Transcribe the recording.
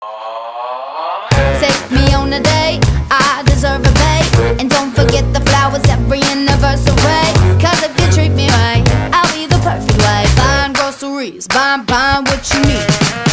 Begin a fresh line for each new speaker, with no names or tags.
Take me on a date, I deserve a bait. And don't forget the flowers every anniversary. Cause if you treat me right, I'll be the perfect wife. Buying groceries, buying what you need.